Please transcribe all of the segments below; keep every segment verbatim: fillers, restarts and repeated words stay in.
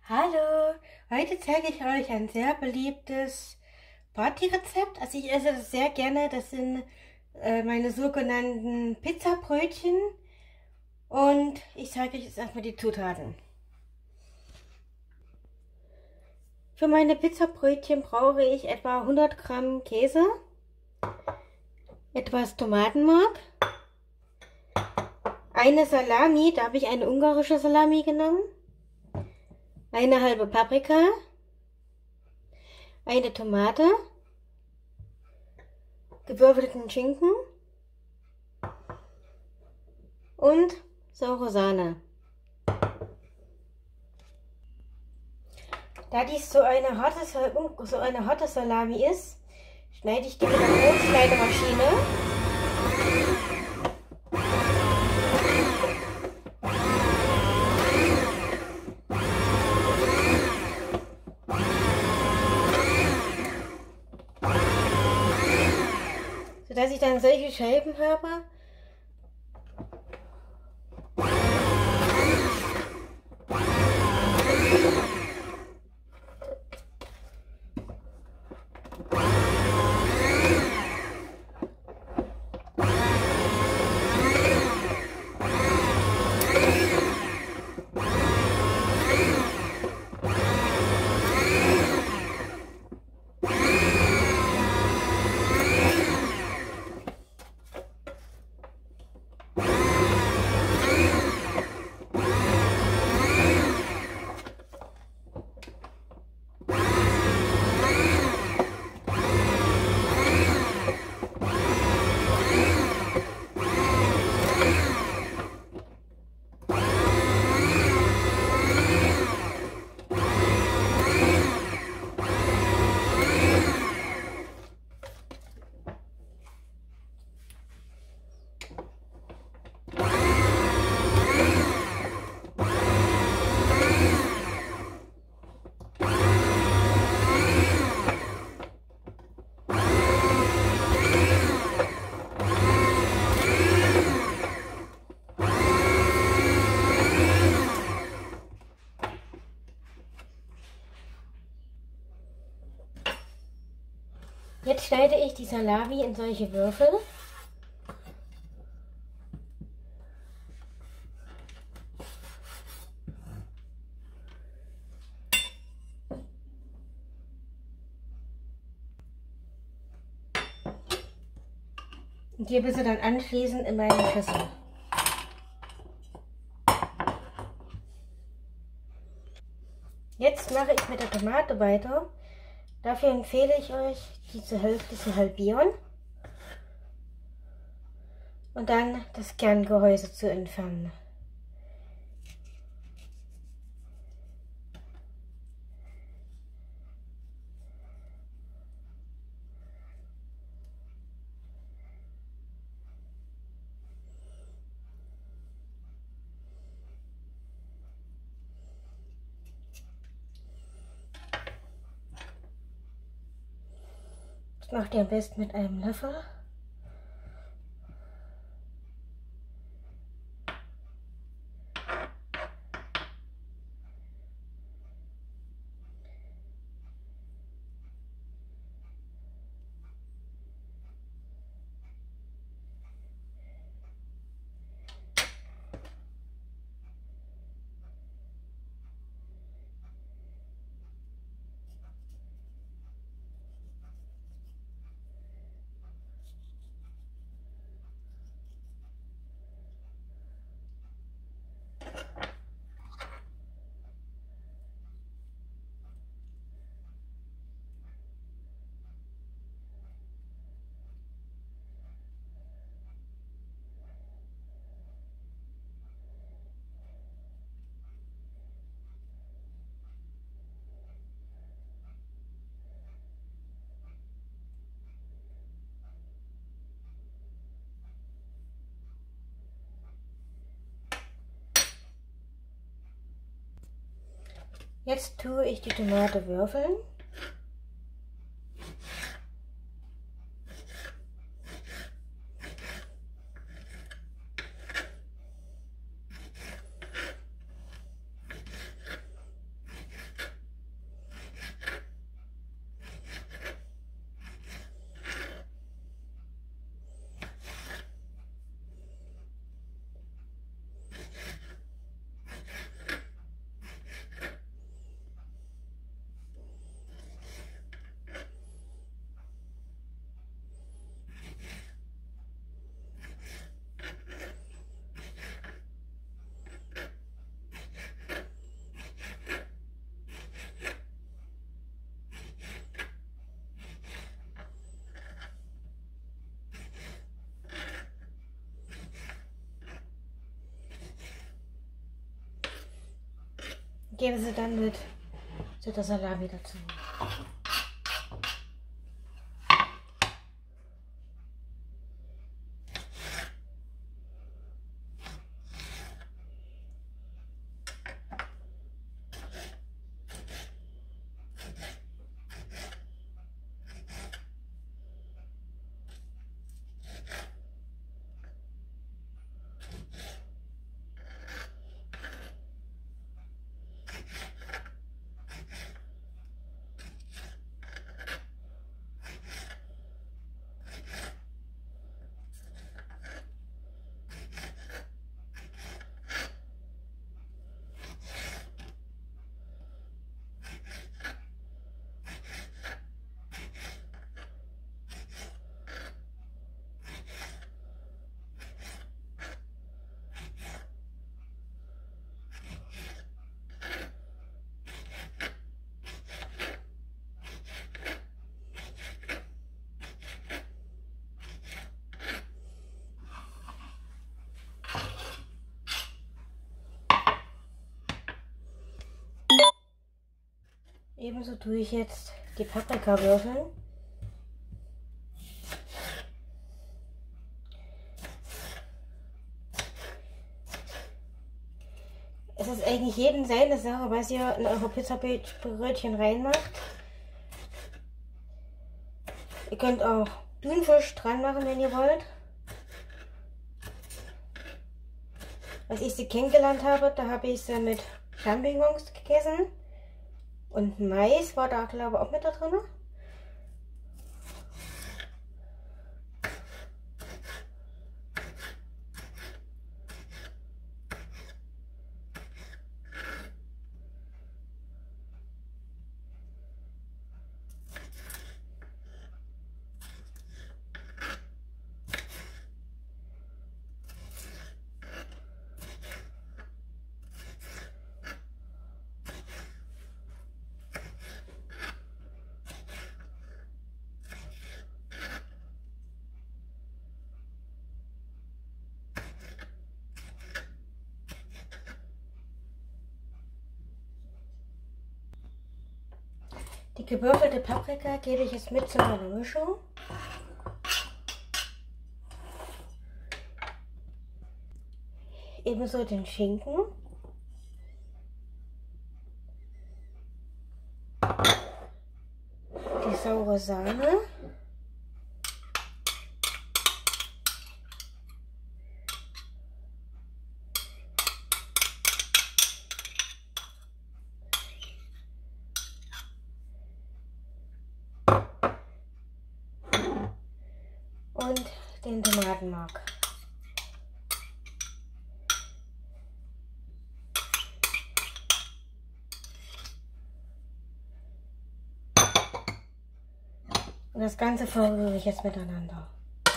Hallo, heute zeige ich euch ein sehr beliebtes Partyrezept. Also ich esse das sehr gerne. Das sind äh, meine sogenannten Pizzabrötchen. Und ich zeige euch jetzt erstmal die Zutaten. Für meine Pizzabrötchen brauche ich etwa hundert Gramm Käse, etwas Tomatenmark, eine Salami, da habe ich eine ungarische Salami genommen, eine halbe Paprika, eine Tomate, gewürfelten Schinken und saure Sahne. Da dies so eine harte, so eine harte Salami ist, schneide ich die mit der Brotschneidemaschine. Sodass ich dann solche Scheiben habe. Jetzt schneide ich die Salami in solche Würfel. Und gebe sie dann anschließend in meine Schüssel. Jetzt mache ich mit der Tomate weiter. Dafür empfehle ich euch, die zur Hälfte zu halbieren und dann das Kerngehäuse zu entfernen. Das macht ihr am besten mit einem Löffel. Jetzt tue ich die Tomate würfeln. gebe sie dann mit zu der Salami dazu. Ebenso tue ich jetzt die Paprikawürfel. Es ist eigentlich jedem seine Sache, was ihr in eure Pizzabrötchen reinmacht. Ihr könnt auch Thunfisch dran machen, wenn ihr wollt. Als ich sie kennengelernt habe, da habe ich sie mit Champignons gegessen. Und Mais war da, glaube ich, auch mit da drin. Die gewürfelte Paprika gebe ich jetzt mit zu meiner Mischung. Ebenso den Schinken. Die saure Sahne. Und den Tomatenmark. Und das Ganze verrühre ich jetzt miteinander.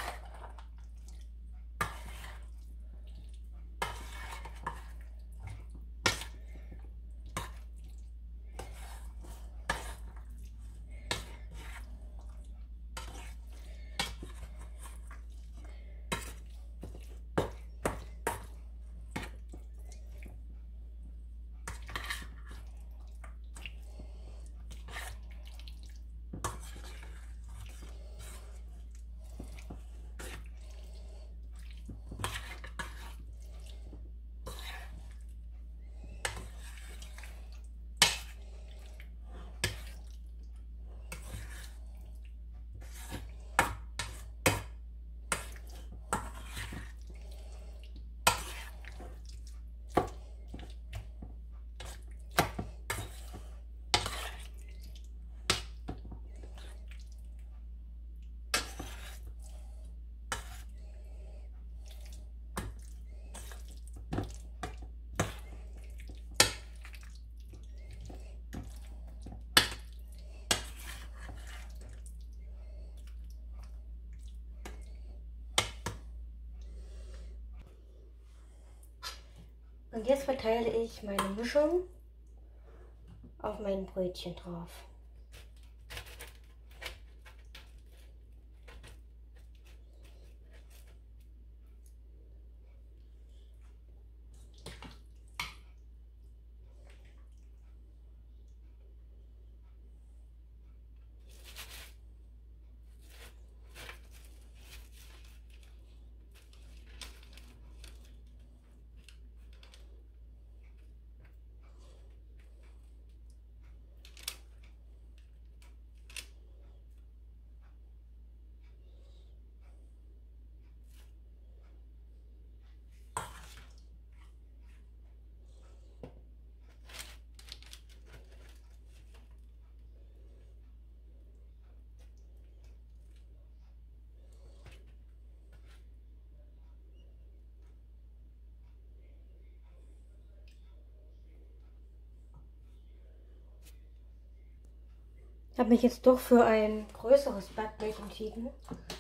Und jetzt verteile ich meine Mischung auf mein Brötchen drauf. Ich habe mich jetzt doch für ein größeres Backblech entschieden.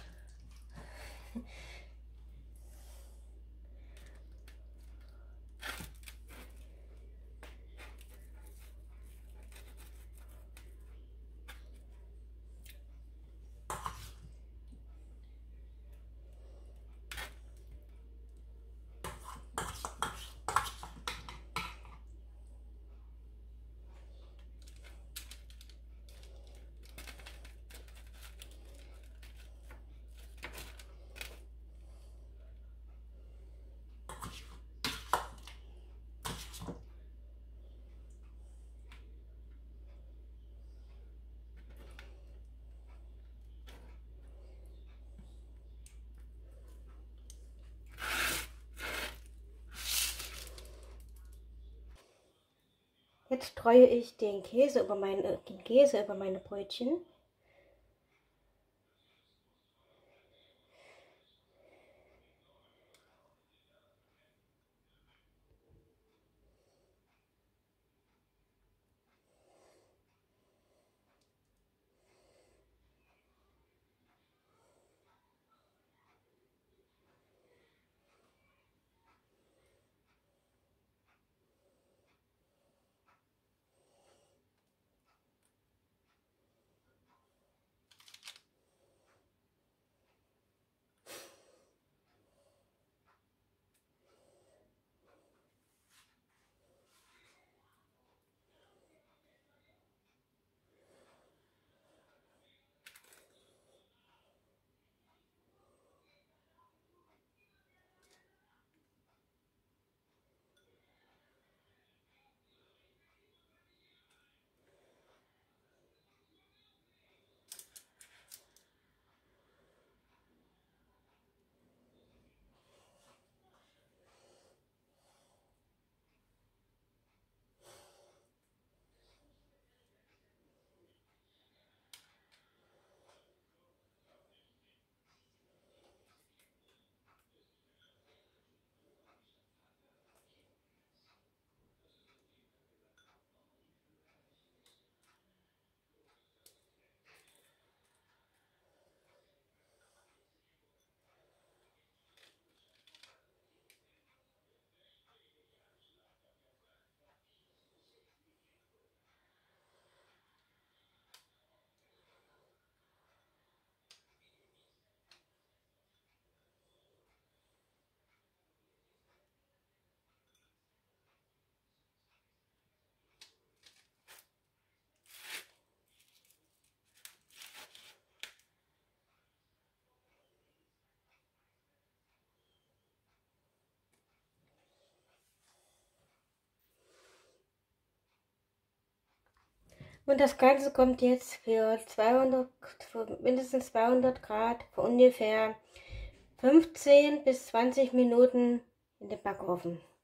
Jetzt streue ich den Käse über meine, den Käse über meine Brötchen. Und das Ganze kommt jetzt für zweihundert, für mindestens zweihundert Grad, für ungefähr fünfzehn bis zwanzig Minuten in den Backofen.